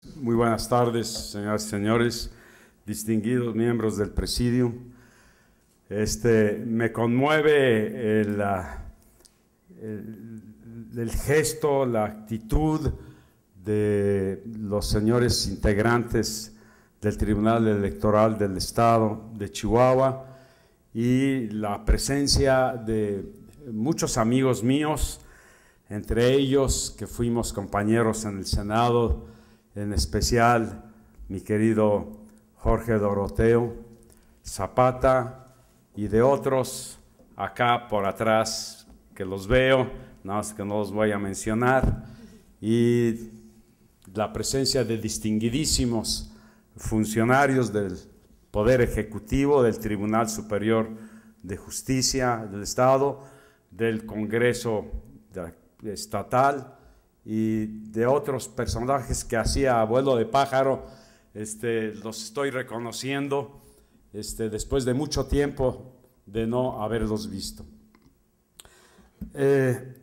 Muy buenas tardes, señoras y señores, distinguidos miembros del Presidium. Me conmueve el gesto, la actitud de los señores integrantes del Tribunal Electoral del Estado de Chihuahua y la presencia de muchos amigos míos, entre ellos que fuimos compañeros en el Senado, en especial mi querido Jorge Doroteo Zapata y de otros acá por atrás que los veo, nada más que no los voy a mencionar, y la presencia de distinguidísimos funcionarios del Poder Ejecutivo, del Tribunal Superior de Justicia del Estado, del Congreso Estatal y de otros personajes que hacía vuelo de pájaro. Los estoy reconociendo después de mucho tiempo de no haberlos visto. En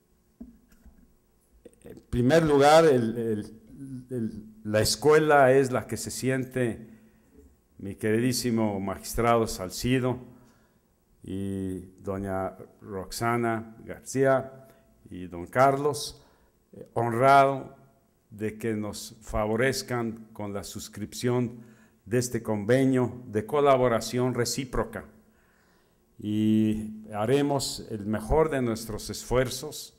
primer lugar, la escuela es la que se siente mi queridísimo magistrado Salcido y doña Roxana García y don Carlos, honrado de que nos favorezcan con la suscripción de este convenio de colaboración recíproca, y haremos el mejor de nuestros esfuerzos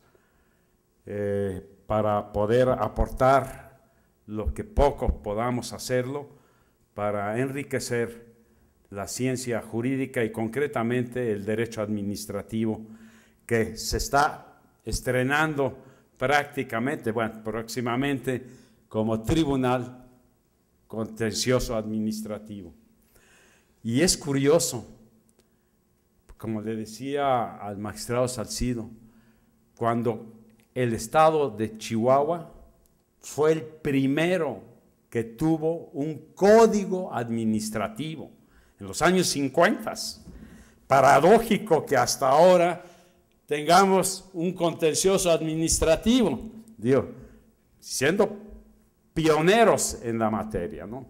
para poder aportar lo que poco podamos hacerlo para enriquecer la ciencia jurídica y concretamente el derecho administrativo, que se está estrenando próximamente como Tribunal Contencioso Administrativo. Y es curioso, como le decía al magistrado Salcido, cuando el estado de Chihuahua fue el primero que tuvo un código administrativo en los años 50. Paradójico que hasta ahora tengamos un contencioso administrativo, siendo pioneros en la materia, ¿no?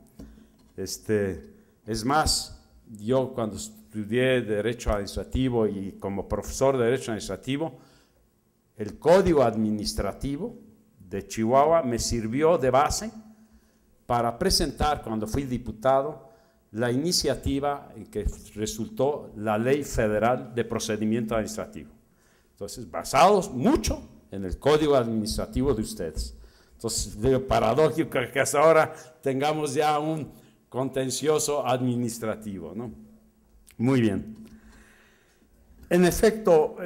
Es más, yo cuando estudié Derecho Administrativo y como profesor de Derecho Administrativo, el Código Administrativo de Chihuahua me sirvió de base para presentar, cuando fui diputado, la iniciativa en que resultó la Ley Federal de Procedimiento Administrativo. Entonces, basados mucho en el Código Administrativo de ustedes. Entonces, paradójico que hasta ahora tengamos ya un contencioso administrativo, ¿no? Muy bien. En efecto,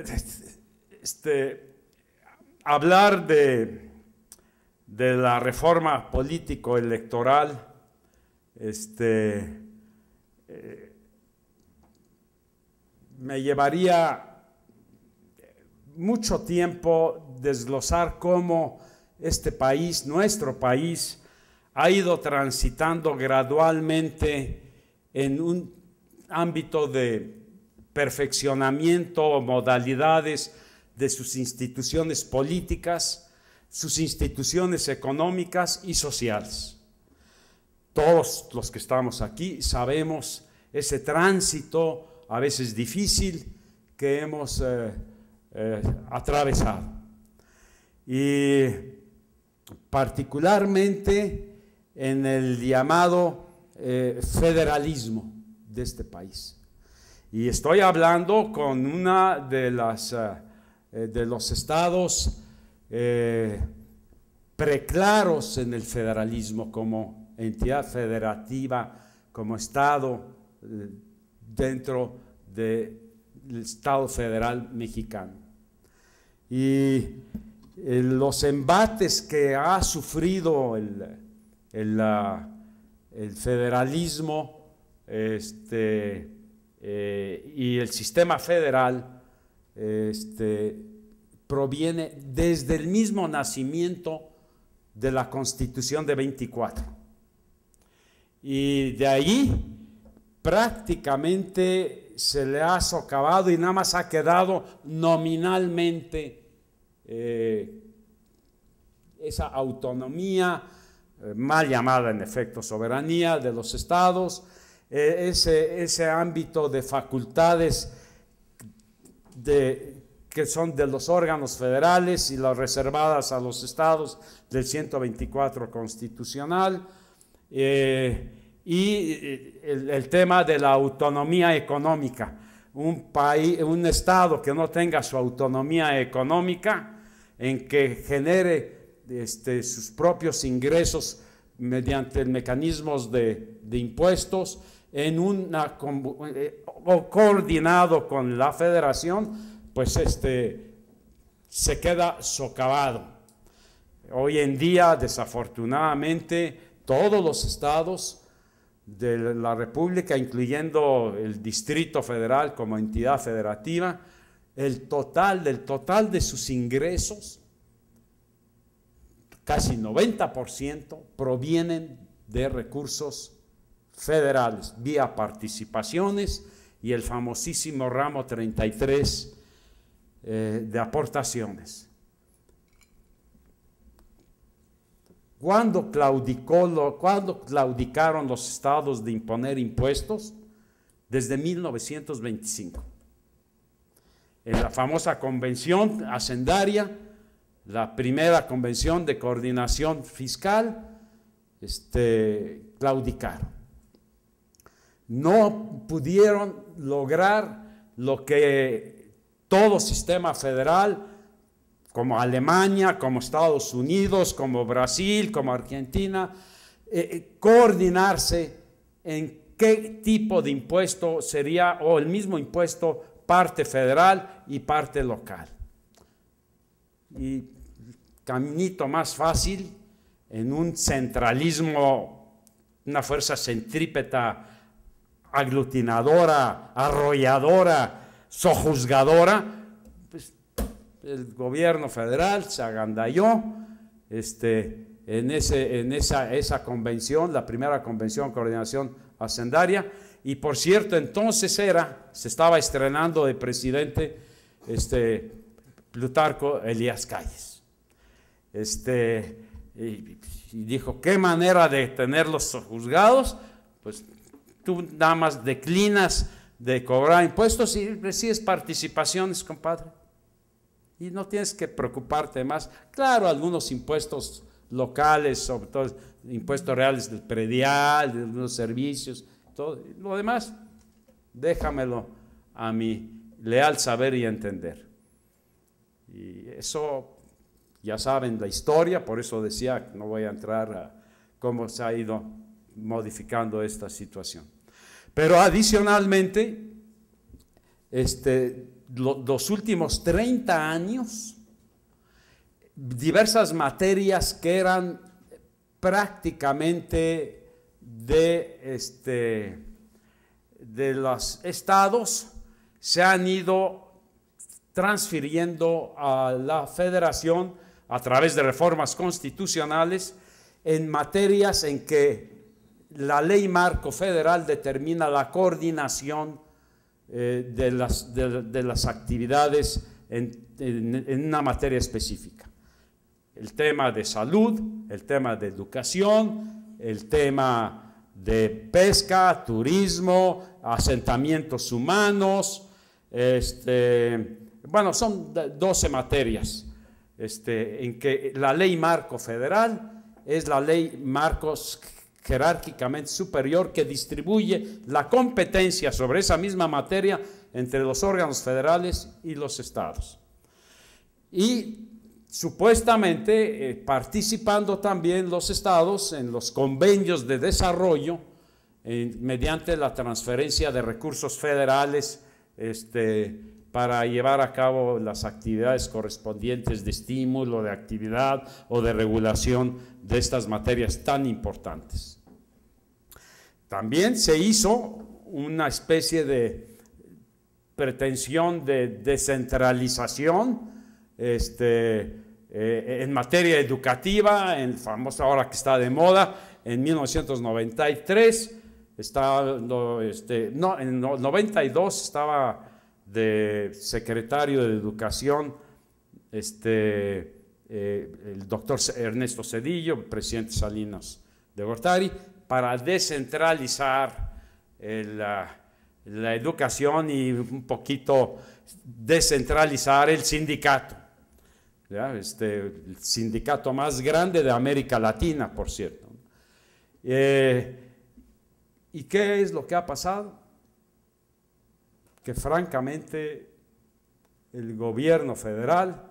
hablar de la reforma político-electoral, me llevaría mucho tiempo desglosar cómo este país, nuestro país, ha ido transitando gradualmente en un ámbito de perfeccionamiento o modalidades de sus instituciones políticas, sus instituciones económicas y sociales. Todos los que estamos aquí sabemos ese tránsito a veces difícil que hemos atravesado, y particularmente en el llamado federalismo de este país. Y estoy hablando con una de los estados preclaros en el federalismo como entidad federativa, como estado dentro del Estado Federal Mexicano. Y los embates que ha sufrido el federalismo y el sistema federal proviene desde el mismo nacimiento de la Constitución de 24. Y de ahí prácticamente se le ha socavado y nada más ha quedado nominalmente esa autonomía mal llamada en efecto soberanía de los estados, ese ámbito de facultades que son de los órganos federales y las reservadas a los estados del 124 constitucional, y el tema de la autonomía económica. Un estado que no tenga su autonomía económica, en que genere sus propios ingresos mediante mecanismos de impuestos o coordinado con la federación, pues se queda socavado. Hoy en día, desafortunadamente, todos los estados de la República, incluyendo el Distrito Federal como entidad federativa, del total de sus ingresos, casi 90% provienen de recursos federales, vía participaciones y el famosísimo ramo 33 de aportaciones. ¿Cuándo claudicaron los estados de imponer impuestos? Desde 1925. En la famosa convención hacendaria, la primera convención de coordinación fiscal, claudicaron. No pudieron lograr lo que todo sistema federal, como Alemania, como Estados Unidos, como Brasil, como Argentina, coordinarse en qué tipo de impuesto sería, o el mismo impuesto, parte federal y parte local. Y caminito más fácil, en un centralismo, una fuerza centrípeta, aglutinadora, arrolladora, sojuzgadora, pues el gobierno federal se agandalló en esa convención, la primera convención de coordinación hacendaria, y por cierto, entonces se estaba estrenando de presidente Plutarco Elías Calles. Y dijo, ¿qué manera de tenerlos juzgados? Pues tú nada más declinas de cobrar impuestos y recibes participaciones, compadre. Y no tienes que preocuparte más. Claro, algunos impuestos locales, sobre todo impuestos reales del predial, de algunos servicios, todo. Lo demás, déjamelo a mi leal saber y entender. Y eso, ya saben la historia, por eso decía, no voy a entrar a cómo se ha ido modificando esta situación. Pero adicionalmente, los últimos 30 años, diversas materias que eran prácticamente de los estados se han ido transfiriendo a la federación a través de reformas constitucionales en materias en que la ley marco federal determina la coordinación de las actividades en una materia específica. El tema de salud, el tema de educación, el tema de pesca, turismo, asentamientos humanos, bueno, son 12 materias en que la ley marco federal es la ley marcos jerárquicamente superior que distribuye la competencia sobre esa misma materia entre los órganos federales y los estados. Y supuestamente participando también los estados en los convenios de desarrollo mediante la transferencia de recursos federales para llevar a cabo las actividades correspondientes de estímulo, de actividad o de regulación de estas materias tan importantes. También se hizo una especie de pretensión de descentralización en materia educativa, en famosa ahora que está de moda, en 1993, en 92 estaba de secretario de Educación el doctor Ernesto Zedillo, presidente Salinas de Gortari, para descentralizar la educación y un poquito descentralizar el sindicato. ¿Ya? El sindicato más grande de América Latina, por cierto. ¿Y qué es lo que ha pasado? Que francamente el gobierno federal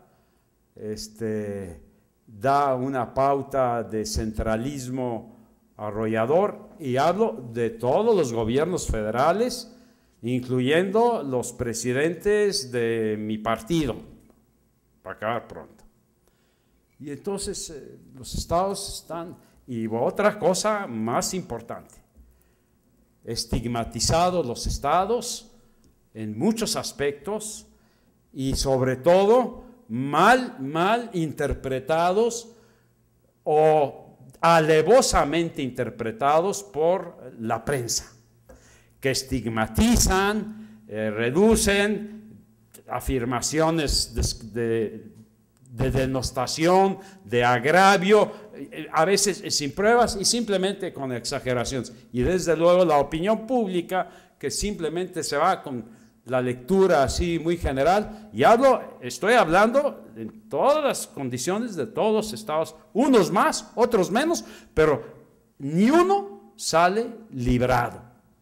da una pauta de centralismo arrollador, y hablo de todos los gobiernos federales, incluyendo los presidentes de mi partido, para acabar pronto. Y entonces los estados están, y otra cosa más importante, estigmatizados los estados en muchos aspectos, y sobre todo mal interpretados o alevosamente interpretados por la prensa, que estigmatizan, reducen afirmaciones de denostación, de agravio, a veces sin pruebas y simplemente con exageraciones. Y desde luego la opinión pública, que simplemente se va con la lectura así muy general, y estoy hablando en todas las condiciones de todos los estados, unos más, otros menos, pero ni uno sale librado.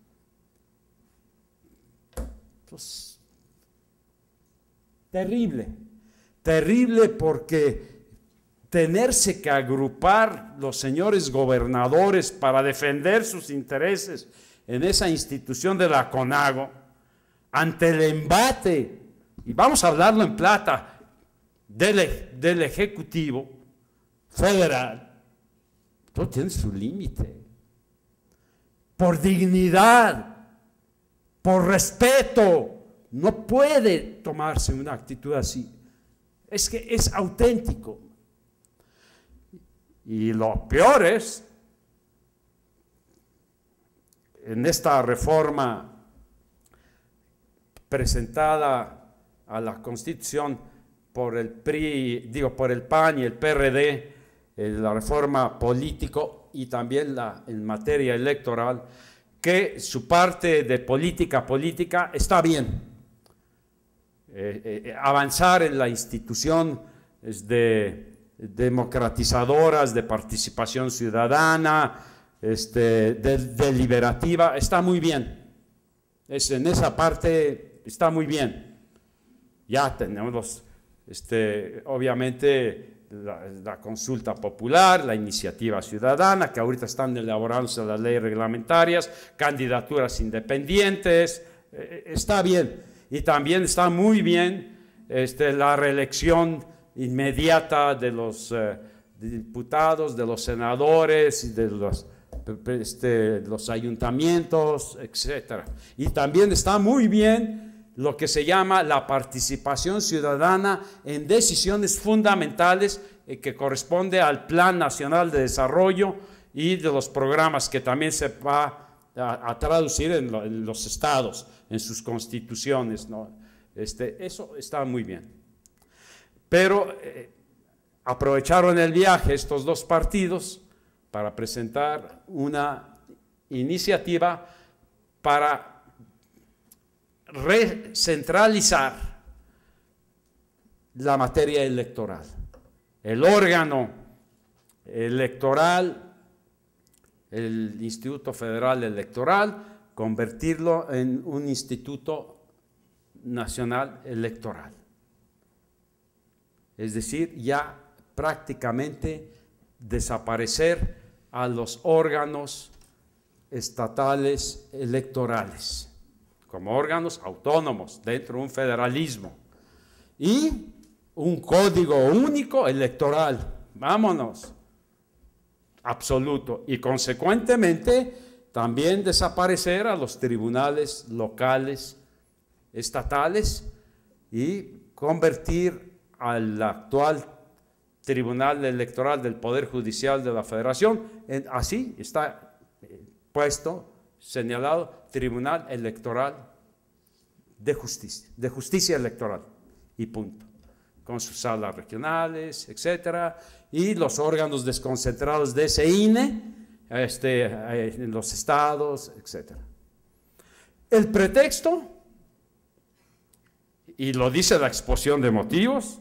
Pues, terrible, porque tenerse que agrupar los señores gobernadores para defender sus intereses en esa institución de la CONAGO, ante el embate, y vamos a hablarlo en plata, del Ejecutivo Federal, todo tiene su límite. Por dignidad, por respeto, no puede tomarse una actitud así. Es que es auténtico. Y lo peor es, en esta reforma presentada a la Constitución por el PRI, por el PAN y el PRD, la reforma político y también en materia electoral, que su parte de política está bien. Avanzar en la institución democratizadoras, de participación ciudadana, deliberativa, está muy bien. En esa parte está muy bien. Ya tenemos obviamente la consulta popular, la iniciativa ciudadana, que ahorita están elaborándose las leyes reglamentarias, candidaturas independientes, está bien. Y también está muy bien la reelección inmediata de los diputados, de los senadores y de los ayuntamientos, etcétera. Y también está muy bien lo que se llama la participación ciudadana en decisiones fundamentales que corresponde al Plan Nacional de Desarrollo y de los programas que también se va a traducir en los estados, en sus constituciones, ¿no? Eso está muy bien. Pero aprovecharon el viaje estos dos partidos para presentar una iniciativa para recentralizar la materia electoral. El órgano electoral, el Instituto Federal Electoral, convertirlo en un Instituto Nacional Electoral. Es decir, ya prácticamente desaparecer a los órganos estatales electorales como órganos autónomos dentro de un federalismo y un código único electoral, vámonos, absoluto, y consecuentemente también desaparecer a los tribunales locales, estatales, y convertir al actual Tribunal Electoral del Poder Judicial de la Federación, así está puesto, señalado, Tribunal Electoral de Justicia electoral, y punto. con sus salas regionales, etcétera, y los órganos desconcentrados de ese INE, en los estados, etcétera. El pretexto, y lo dice la exposición de motivos,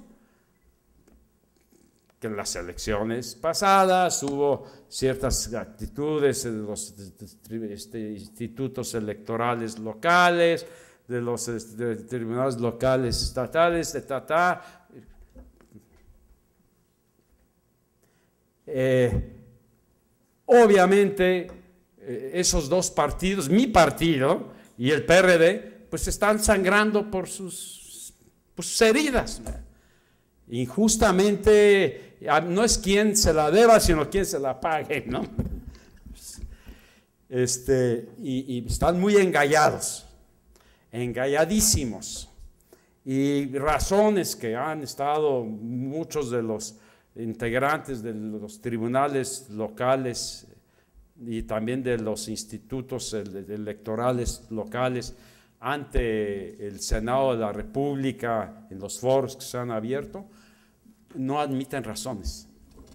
que en las elecciones pasadas hubo ciertas actitudes en los institutos electorales locales, de los tribunales locales estatales, obviamente esos dos partidos, mi partido y el PRD, pues están sangrando por sus heridas. Injustamente, no es quien se la deba, sino quien se la pague, ¿no? Y están muy engalladísimos, y razones que han estado muchos de los integrantes de los tribunales locales y también de los institutos electorales locales ante el Senado de la República, en los foros que se han abierto, no admiten razones.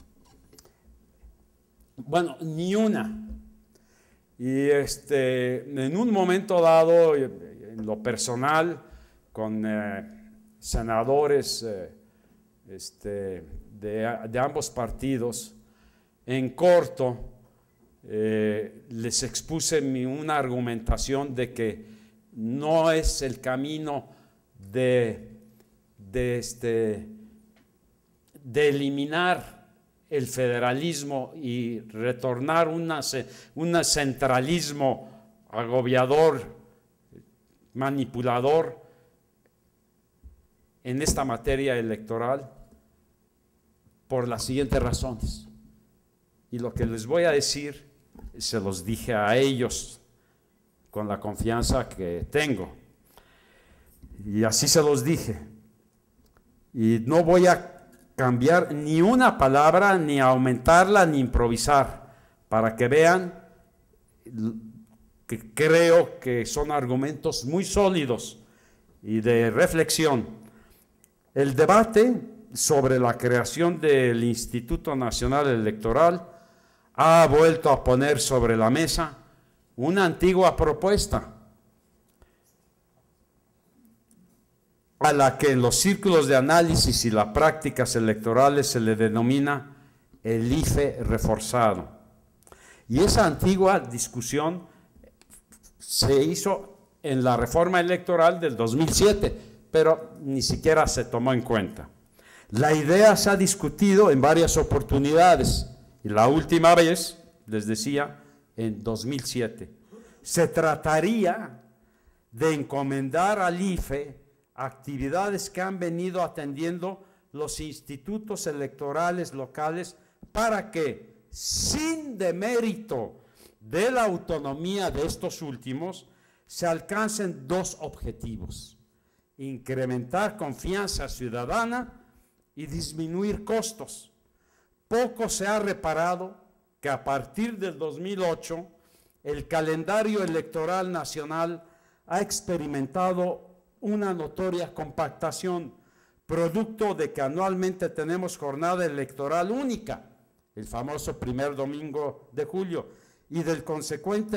Bueno, ni una. Y en un momento dado, en lo personal, con senadores de ambos partidos, en corto, les expuse una argumentación de que no es el camino de eliminar el federalismo y retornar un centralismo agobiador, manipulador en esta materia electoral, por las siguientes razones. Y lo que les voy a decir, se los dije a ellos con la confianza que tengo, y así se los dije, y no voy a cambiar ni una palabra, ni aumentarla, ni improvisar, para que vean que creo que son argumentos muy sólidos y de reflexión. El debate sobre la creación del Instituto Nacional Electoral ha vuelto a poner sobre la mesa una antigua propuesta, a la que en los círculos de análisis y las prácticas electorales se le denomina el IFE reforzado. Y esa antigua discusión se hizo en la reforma electoral del 2007, pero ni siquiera se tomó en cuenta. La idea se ha discutido en varias oportunidades, y la última vez, les decía, en 2007. Se trataría de encomendar al IFE actividades que han venido atendiendo los institutos electorales locales para que, sin demérito de la autonomía de estos últimos, se alcancen dos objetivos: incrementar confianza ciudadana y disminuir costos. Poco se ha reparado que a partir del 2008 el calendario electoral nacional ha experimentado una notoria compactación, producto de que anualmente tenemos jornada electoral única, el famoso primer domingo de julio, y del consecuente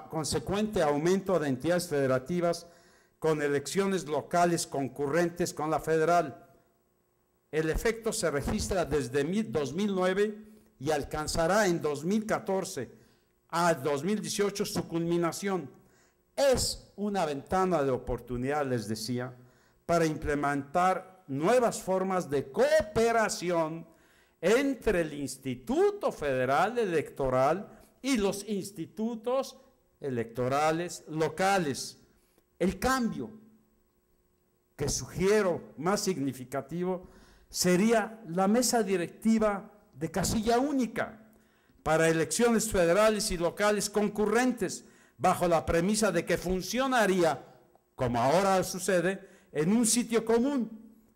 aumento de entidades federativas con elecciones locales concurrentes con la federal. El efecto se registra desde 2009 y alcanzará en 2014 a 2018 su culminación. Es una ventana de oportunidad, les decía, para implementar nuevas formas de cooperación entre el Instituto Federal Electoral y los institutos electorales locales. El cambio que sugiero más significativo sería la mesa directiva de casilla única para elecciones federales y locales concurrentes, bajo la premisa de que funcionaría, como ahora sucede, en un sitio común.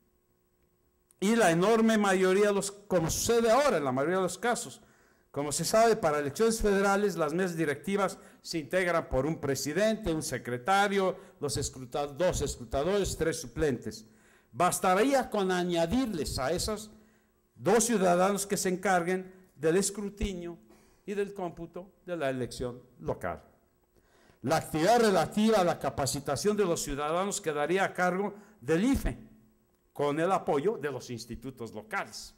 Y la enorme mayoría de los, como sucede ahora en la mayoría de los casos, como se sabe, para elecciones federales las mesas directivas se integran por un presidente, un secretario, dos escrutadores, 3 suplentes. Bastaría con añadirles a esos 2 ciudadanos que se encarguen del escrutinio y del cómputo de la elección local. La actividad relativa a la capacitación de los ciudadanos quedaría a cargo del IFE, con el apoyo de los institutos locales.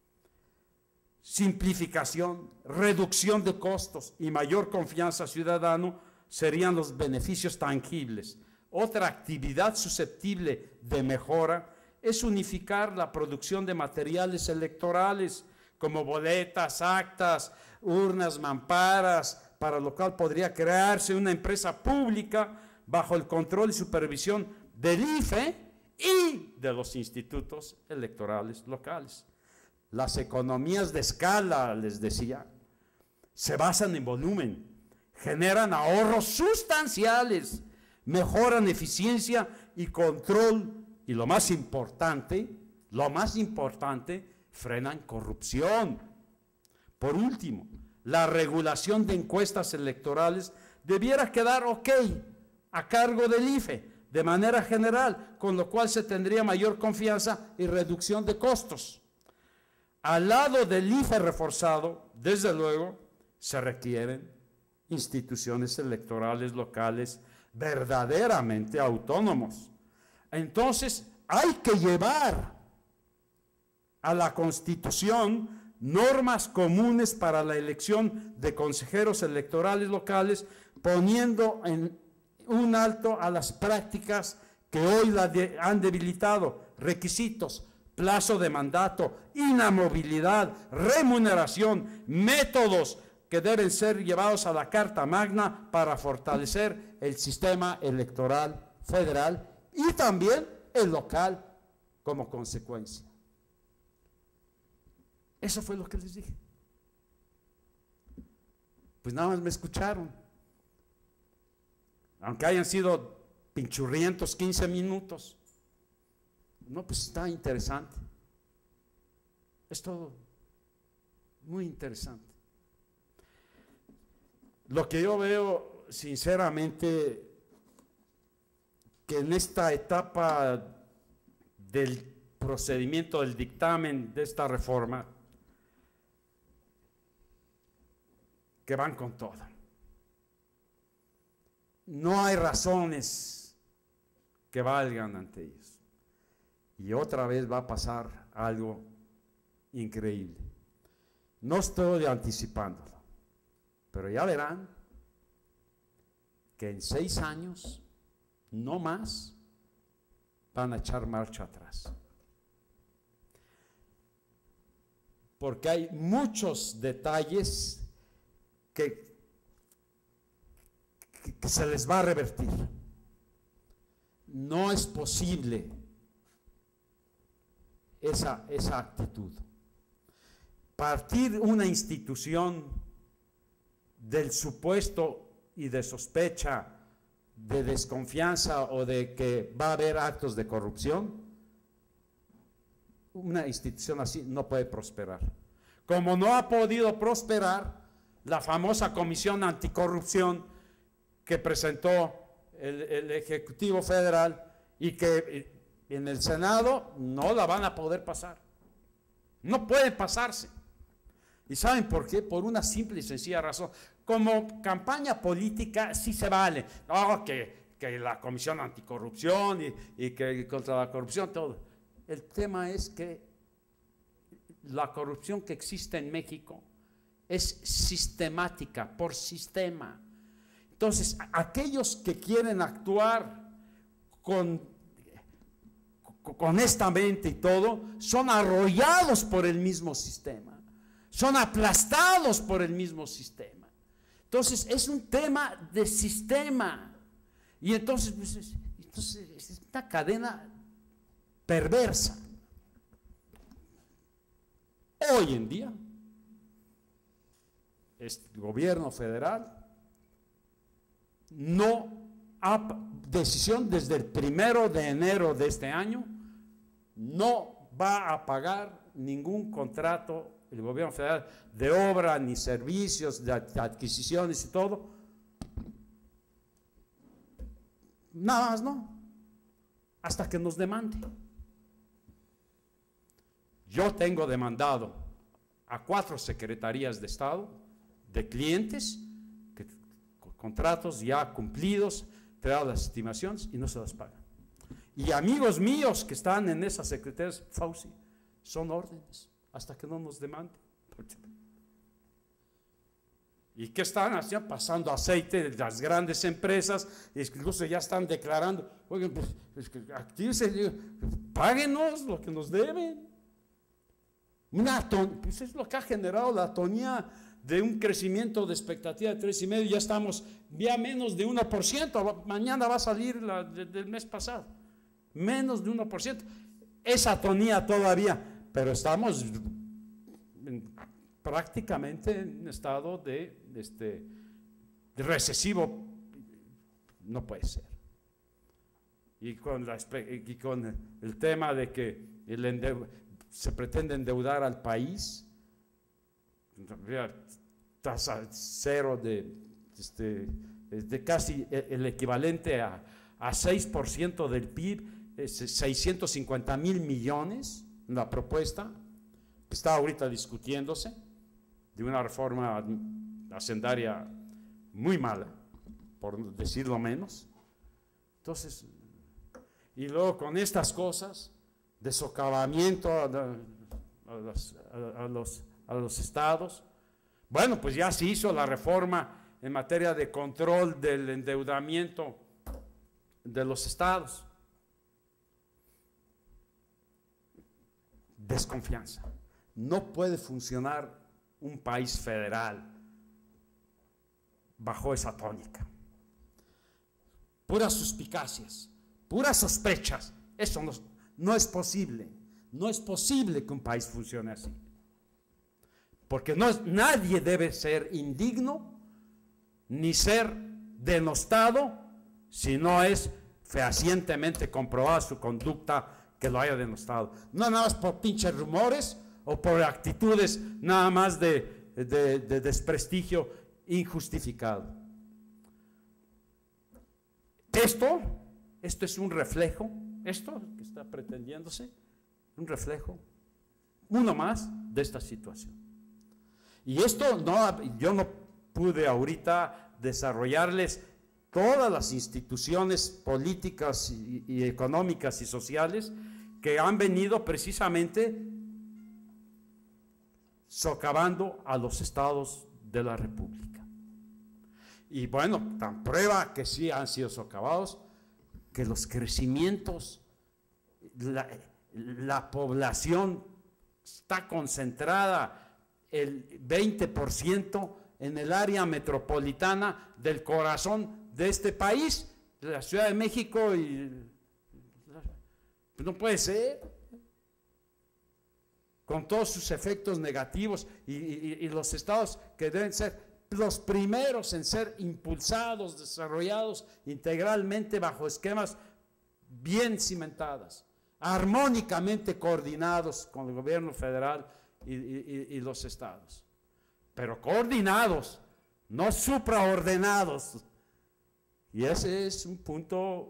Simplificación, reducción de costos y mayor confianza ciudadano serían los beneficios tangibles. Otra actividad susceptible de mejora es unificar la producción de materiales electorales como boletas, actas, urnas, mamparas, para lo cual podría crearse una empresa pública bajo el control y supervisión del IFE y de los institutos electorales locales. Las economías de escala, les decía, se basan en volumen, generan ahorros sustanciales, mejoran eficiencia y control, y lo más importante, frenan corrupción. Por último, la regulación de encuestas electorales debiera quedar a cargo del IFE de manera general, con lo cual se tendría mayor confianza y reducción de costos. Al lado del IFE reforzado, desde luego, se requieren instituciones electorales locales verdaderamente autónomos. Entonces, hay que llevar a la Constitución normas comunes para la elección de consejeros electorales locales, poniendo en un alto a las prácticas que hoy han debilitado: requisitos, plazo de mandato, inamovilidad, remuneración, métodos que deben ser llevados a la Carta Magna para fortalecer el sistema electoral federal y también el local como consecuencia. Eso fue lo que les dije. Pues nada más me escucharon. Aunque hayan sido pinchurrientos 15 minutos. No, pues está interesante. Es todo muy interesante. Lo que yo veo, sinceramente, que en esta etapa del procedimiento, del dictamen de esta reforma, que van con todo. No hay razones que valgan ante ellos. Y otra vez va a pasar algo increíble. No estoy anticipándolo, pero ya verán que en 6 años, no más, van a echar marcha atrás. Porque hay muchos detalles que se les va a revertir. No es posible esa actitud. Partir una institución del supuesto y de sospecha, de desconfianza o de que va a haber actos de corrupción, una institución así no puede prosperar. Como no ha podido prosperar la famosa Comisión Anticorrupción que presentó el Ejecutivo Federal y que en el Senado no la van a poder pasar. No puede pasarse. ¿Y saben por qué? Por una simple y sencilla razón. Como campaña política sí se vale. No, que la Comisión Anticorrupción y que contra la corrupción, todo. El tema es que la corrupción que existe en México es sistemática, por sistema. Entonces, aquellos que quieren actuar honestamente y todo, son arrollados por el mismo sistema, son aplastados por el mismo sistema. Entonces, es un tema de sistema. Y entonces, es una cadena perversa. Hoy en día, el gobierno federal no ha decisión desde el 1 de enero de este año, no va a pagar ningún contrato el gobierno federal de obra, ni servicios, de adquisiciones y todo. Nada más no, hasta que nos demande. Yo tengo demandado a 4 secretarías de Estado de clientes, con contratos ya cumplidos, traído las estimaciones y no se las pagan. Y amigos míos que están en esas secretarías, Fauci, son órdenes hasta que no nos demanden. ¿Y qué están haciendo? Pasando aceite de las grandes empresas, incluso ya están declarando, oigan, pues actívense, páguenos lo que nos deben. Pues es lo que ha generado la atonía de un crecimiento de expectativa de 3,5, ya estamos ya menos de 1%, mañana va a salir la del mes pasado, menos de 1%, esa atonía todavía, pero estamos prácticamente en estado de recesivo, no puede ser. Y con el tema de que se pretende endeudar al país, tasa cero de casi el equivalente a 6% del PIB, 650,000 millones, la propuesta que está ahorita discutiéndose, de una reforma hacendaria muy mala, por decirlo menos. Entonces, y luego con estas cosas de socavamiento a los estados, bueno, pues ya se hizo la reforma en materia de control del endeudamiento de los estados. Desconfianza. No puede funcionar un país federal bajo esa tónica. Puras suspicacias, puras sospechas. Eso no es posible. No es posible que un país funcione así. Porque nadie debe ser indigno ni ser denostado si no es fehacientemente comprobada su conducta que lo haya denostado. No nada más por pinches rumores o por actitudes nada más de desprestigio injustificado. Esto es un reflejo, esto que está pretendiéndose, un reflejo, uno más de esta situación. Y esto yo no pude ahorita desarrollarles todas las instituciones políticas y económicas y sociales que han venido precisamente socavando a los estados de la República. Y bueno, tan prueba que sí han sido socavados, que los crecimientos, la población está concentrada el 20% en el área metropolitana del corazón de este país, de la Ciudad de México, pues no puede ser, con todos sus efectos negativos, y los estados que deben ser los primeros en ser impulsados, desarrollados integralmente bajo esquemas bien cimentadas, armónicamente coordinados con el gobierno federal y los estados, pero coordinados, no supraordenados. Y ese es un punto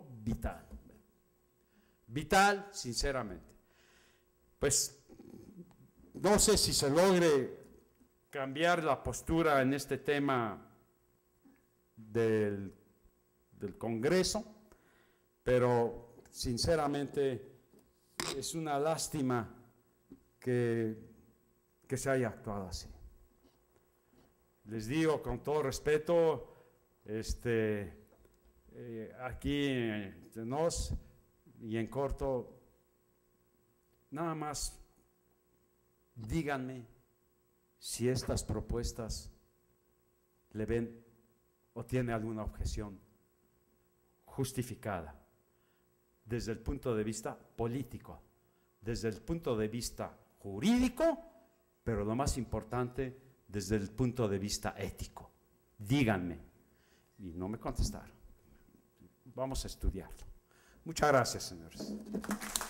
vital, sinceramente. Pues no sé si se logre cambiar la postura en este tema del Congreso, pero sinceramente es una lástima que se haya actuado así. Les digo con todo respeto, aquí entre nos y en corto, nada más díganme si estas propuestas le ven o tiene alguna objeción justificada desde el punto de vista político, desde el punto de vista jurídico, pero lo más importante, desde el punto de vista ético. Díganme. Y no me contestaron. Vamos a estudiarlo. Muchas gracias, señores.